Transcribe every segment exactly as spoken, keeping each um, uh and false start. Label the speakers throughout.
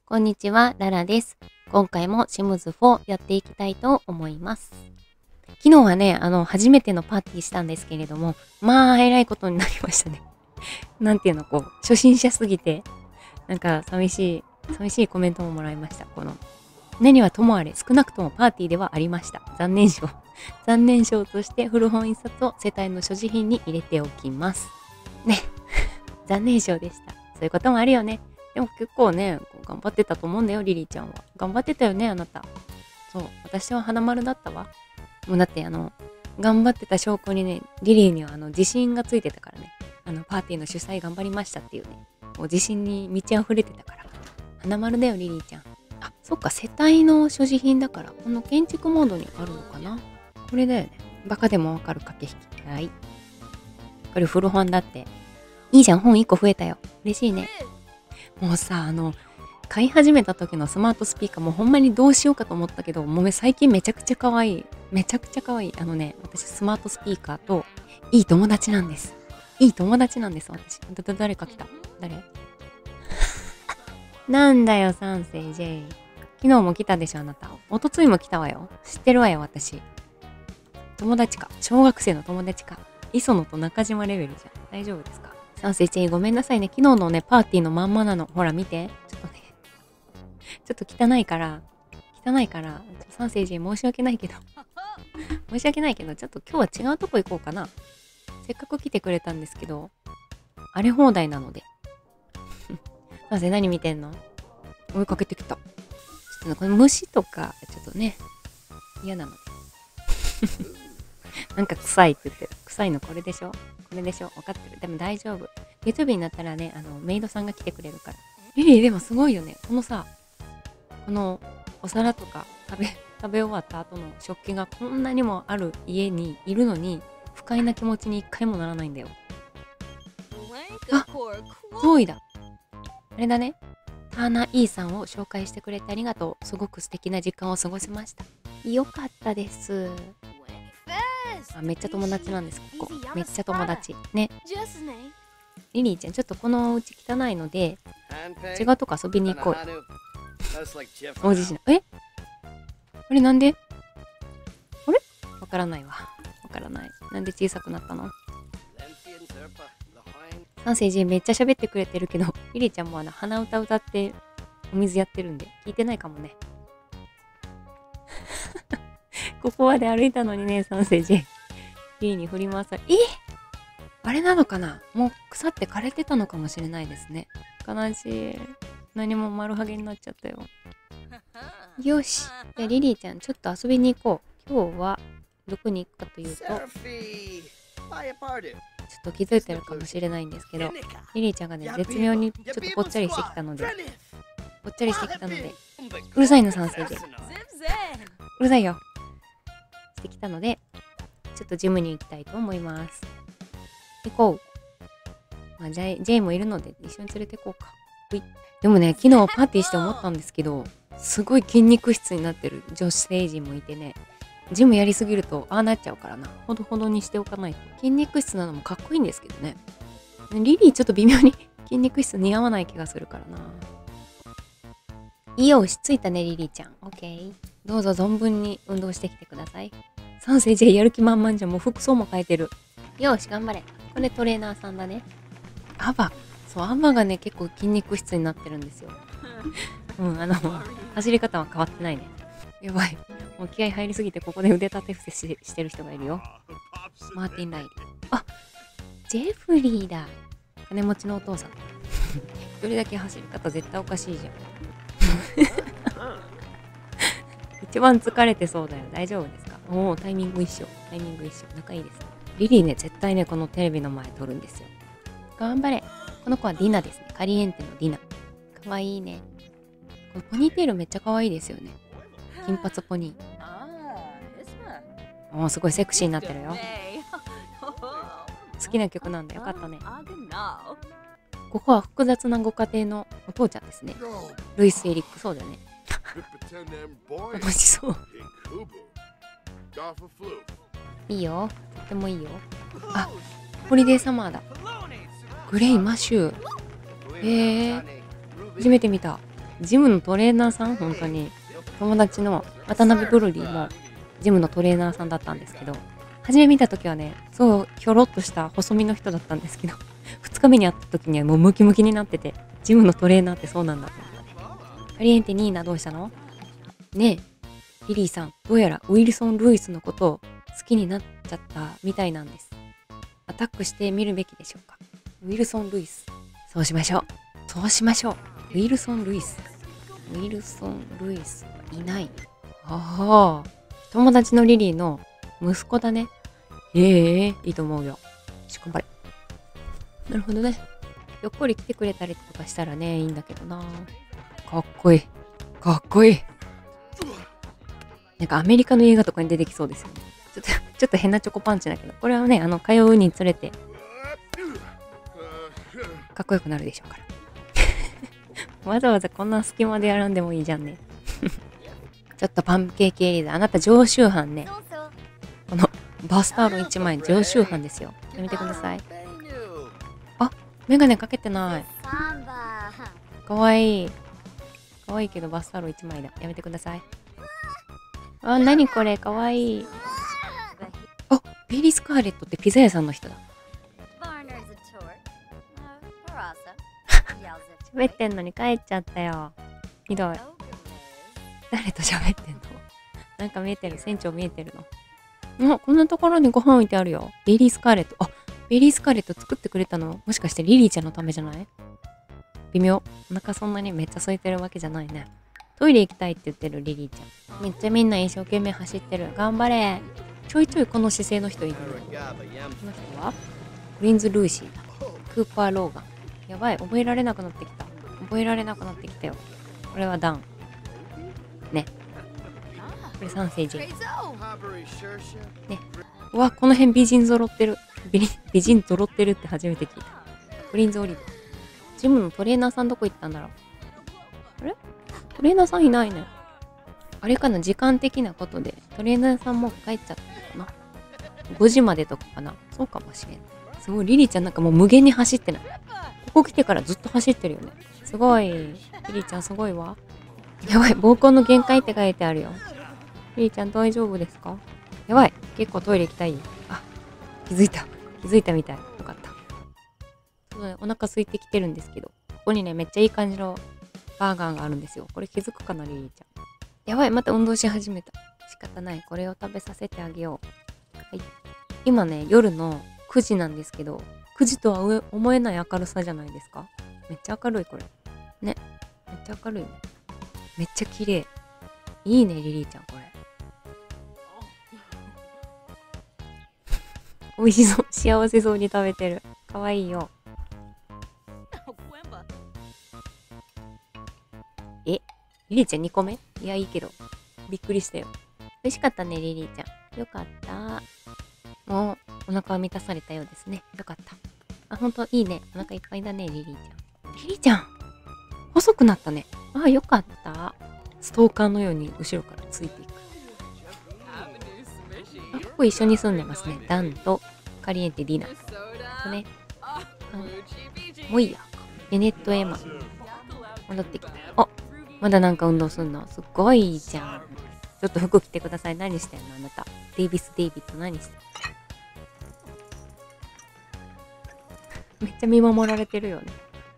Speaker 1: こんにちは、ララです。今回もシムズフォーやっていきたいと思います。昨日はね、あの、初めてのパーティーしたんですけれども、まあ、えらいことになりましたね。なんていうの、こう、初心者すぎて、なんか寂しい、寂しいコメントももらいました。この、何はともあれ、少なくともパーティーではありました。残念賞。残念賞として古本一冊を世帯の所持品に入れておきます。ね。残念賞でした。そういうこともあるよね。でも結構ね、頑張ってたと思うんだよ、リリーちゃんは。頑張ってたよね、あなた。そう、私は花丸だったわ。もうだってあの、頑張ってた証拠にね、リリーにはあの自信がついてたからね。あの、パーティーの主催頑張りましたっていうね。もう自信に満ち溢れてたから。花丸だよ、リリーちゃん。あ、そっか、世帯の所持品だから、この建築モードにあるのかな。これだよね。バカでもわかる駆け引き。はい。これ古本だって。いいじゃん、本いっこ増えたよ。嬉しいね。もうさ、あの、買い始めた時のスマートスピーカーもほんまにどうしようかと思ったけど、もう最近めちゃくちゃ可愛い。めちゃくちゃ可愛い。あのね、私スマートスピーカーといい友達なんです。いい友達なんです、私。だ、だ、誰か来た。誰なんだよ、三世 J。昨日も来たでしょ、あなた。おとついも来たわよ。知ってるわよ、私。友達か。小学生の友達か。磯野と中島レベルじゃん。大丈夫ですか？三世 J、ごめんなさいね。昨日のね、パーティーのまんまなの。ほら、見て。ちょっとね。ちょっと汚いから、汚いから、三世 J 申し訳ないけど。申し訳ないけど、ちょっと今日は違うとこ行こうかな。せっかく来てくれたんですけど、荒れ放題なので。三世何見てんの？追いかけてきた。ちょっとね、この虫とか、ちょっとね、嫌なので。なんか臭いって言ってる。臭いのこれでしょ？これでしょ？分かってる。でも大丈夫。月曜日になったらね、あの、メイドさんが来てくれるから。リリーでもすごいよね。このさ、このお皿とか食べ、食べ終わった後の食器がこんなにもある家にいるのに、不快な気持ちに一回もならないんだよ。あ、ゾーイだ。あれだね。ターナー・イーさんを紹介してくれてありがとう。すごく素敵な時間を過ごせました。よかったです。あ、めっちゃ友達なんです、ここ。めっちゃ友達。ね。リリーちゃん、ちょっとこのお家汚いので、違うとこ遊びに行こうよ。大地震。え？あれなんで？あれ？わからないわ。わからない。なんで小さくなったの？三世人めっちゃ喋ってくれてるけど、リリーちゃんもあの鼻歌歌ってお水やってるんで、聞いてないかもね。ここまで歩いたのにね、三世人。リリーに振り回され、え？あれなのかな？もう腐って枯れてたのかもしれないですね。悲しい。何も丸ハゲになっちゃったよ。よし。じゃあリリーちゃん、ちょっと遊びに行こう。今日はどこに行くかというと、ちょっと気づいてるかもしれないんですけど、リリーちゃんがね、絶妙にちょっとぽっちゃりしてきたので、ぽっちゃりしてきたので、うるさいの賛成で。うるさいよ。してきたので、ちょっとジムに行きたいと思います。行こう。まあ、ジェイ、ジェイもいるので一緒に連れて行こうか。うい。でもね、昨日パーティーして思ったんですけど、すごい筋肉質になってる女性陣もいてね、ジムやりすぎるとああなっちゃうからな。ほどほどにしておかないと。筋肉質なのもかっこいいんですけどね。リリーちょっと微妙に筋肉質似合わない気がするからな。いいよ、落ち着いたね、リリーちゃん。オッケー。どうぞ存分に運動してきてください。三世 J やる気満々じゃん。もう服装も変えてる。よし、頑張れ。これトレーナーさんだね。アバ。そう、アバがね、結構筋肉質になってるんですよ。うん、あの、走り方は変わってないね。やばい。もう気合入りすぎて、ここで腕立て伏せ し, してる人がいるよ。マーティン・ライリー。あ、ジェフリーだ。金持ちのお父さん。一人だけ走り方絶対おかしいじゃん。一番疲れてそうだよ。大丈夫ですか？おお、タイミング一緒。タイミング一緒。仲いいですね。リリーね、絶対ね、このテレビの前撮るんですよ。頑張れ。この子はディナですね。カリエンテのディナ。かわいいね。このポニーテールめっちゃかわいいですよね。金髪ポニー。おー、すごいセクシーになってるよ。好きな曲なんだよかったね。ここは複雑なご家庭のお父ちゃんですね。ルイス・エリック、そうだね。楽しそう。いいよ。とってもいいよ。あ、ホリデーサマーだ。グレイ・マシュー。へえ。初めて見た。 ジムのトレーナーさん、本当に。友達の渡辺ブルリーもジムのトレーナーさんだったんですけど、初め見た時はね、そう、ひょろっとした細身の人だったんですけど、ふつかめに会った時にはもうムキムキになってて、ジムのトレーナーってそうなんだと思ったね。カリエンテニーナどうしたの？ねえ、リリーさん、どうやらウィルソン・ルイスのことを好きになっちゃったみたいなんです。アタックしてみるべきでしょうか。ウィルソン・ルイス。そうしましょう。そうしましょう。ウィルソン・ルイス。ウィルソン・ルイスいない。ああ、友達のリリーの息子だね。ええいいと思うよ。よし、頑張れ。なるほどね。ひょっこり来てくれたりとかしたらね、いいんだけどな。かっこいい。かっこいい。なんかアメリカの映画とかに出てきそうですよね。ちょっと、ちょっと変なチョコパンチだけど、これはね、あの、通うにつれて、かっこよくなるでしょうから。わざわざこんな隙間でやらんでもいいじゃんね。ちょっとパンケーキエリーザ、あなた常習犯ね。このバスタオルいちまい常習犯ですよ。やめてください。あ、メガネかけてない。かわいい。かわいいけどバスタオルいちまいだ。やめてください。あ、なにこれかわいい。あ、ベイリー・スカーレットってピザ屋さんの人だ。喋ってんのに帰っちゃったよ。ひどい。誰と喋ってんの？なんか見えてる。船長見えてるの。あ、こんなところにご飯置いてあるよ。ベイリー・スカーレット。あ、ベイリー・スカーレット作ってくれたのもしかしてリリーちゃんのためじゃない？微妙。お腹そんなにめっちゃ空いてるわけじゃないね。トイレ行きたいって言ってるリリーちゃん。めっちゃみんな一生懸命走ってる。頑張れ。ちょいちょいこの姿勢の人いる。この人はプリンズ・ルーシーだ。クーパー・ローガン。やばい。覚えられなくなってきた。覚えられなくなってきたよ。これはダン。ね。これ三世人。ね。うわ、この辺美人揃ってる。美, 美人揃ってるって初めて聞いた。プリンズ・オリブ。ジムのトレーナーさんどこ行ったんだろう。あれトレーナーさんいないね。あれかな、時間的なことでトレーナーさんも帰っちゃったのかな。ごじまでとかかな。そうかもしれん。すごい、リリーちゃんなんかもう無限に走ってない。ここ来てからずっと走ってるよね。すごい。リリーちゃんすごいわ。やばい、膀胱の限界って書いてあるよ。リリーちゃん大丈夫ですか？やばい、結構トイレ行きたい。あ、気づいた。気づいたみたい。よかった。そうね、お腹空いてきてるんですけど、ここにね、めっちゃいい感じのバーガーがあるんですよ。これ気づくかな、リリーちゃん。やばい、また運動し始めた。仕方ない。これを食べさせてあげよう。はい。今ね、夜のくじなんですけど、くじとは思えない明るさじゃないですか？めっちゃ明るい、これ。ね。めっちゃ明るいね。めっちゃ綺麗。いいね、リリーちゃん、これ。美味しそう。幸せそうに食べてる。かわいいよ。え、リリーちゃんにこめ？いや、いいけど。びっくりしたよ。美味しかったね、リリーちゃん。よかった。もう、お腹は満たされたようですね。よかった。あ、ほんといいね。お腹いっぱいだね、リリーちゃん。リリーちゃん細くなったね。あ、よかった。ストーカーのように後ろからついていく。あ、ここ一緒に住んでますね。ダンとカリエンテ・ディナ。とね。モイヤーか。ベネット・エマ。戻ってきた。あ、まだなんか運動すんの？すっごいじゃん。ちょっと服着てください。何してんのあなた。デイビス・デイビッド何してんの？めっちゃ見守られてるよね。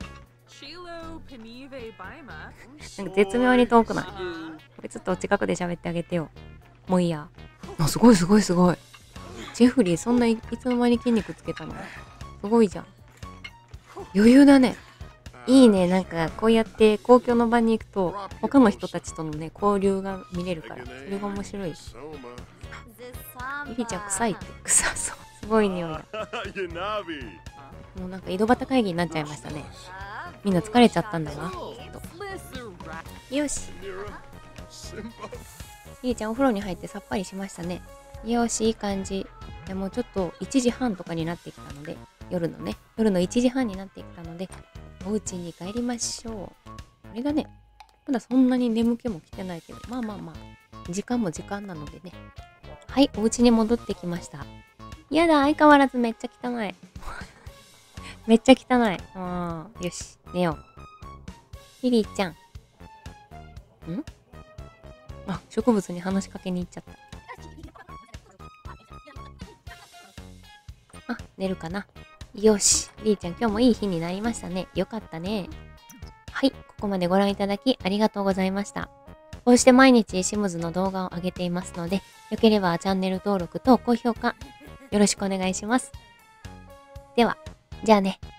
Speaker 1: なんか絶妙に遠くない？これちょっと近くで喋ってあげてよ。もういいや。あ、すごいすごいすごい。ジェフリーそんないつの間に筋肉つけたの？すごいじゃん。余裕だね。いいね。なんかこうやって公共の場に行くと他の人たちとのね交流が見れるからそれが面白いし。リリちゃん臭いって臭そう。すごい匂いだ。もうなんか井戸端会議になっちゃいましたね。みんな疲れちゃったんだわ。きっと。よし。リリちゃんお風呂に入ってさっぱりしましたね。よし、いい感じ。でもちょっといちじはんとかになってきたので、夜のね、夜のいちじはんになってきたので、お家に帰りましょう。これがね、まだそんなに眠気も来てないけど、まあまあまあ、時間も時間なのでね。はい、お家に戻ってきました。やだ、相変わらずめっちゃ汚い。めっちゃ汚い。あー、よし、寝よう。リリーちゃん。 んあ、植物に話しかけに行っちゃった。あ、寝るかな。よし。りーちゃん今日もいい日になりましたね。よかったね。はい。ここまでご覧いただきありがとうございました。こうして毎日シムズの動画を上げていますので、よければチャンネル登録と高評価よろしくお願いします。では、じゃあね。